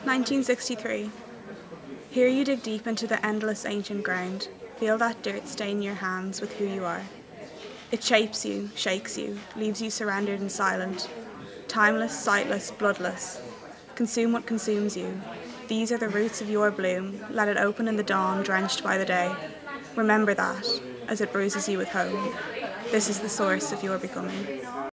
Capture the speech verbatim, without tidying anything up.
nineteen sixty-three. Here you dig deep into the endless ancient ground. Feel that dirt stain your hands with who you are. It shapes you, shakes you, leaves you surrendered and silent. Timeless, sightless, bloodless. Consume what consumes you. These are the roots of your bloom. Let it open in the dawn, drenched by the day. Remember that, as it bruises you with home. This is the source of your becoming.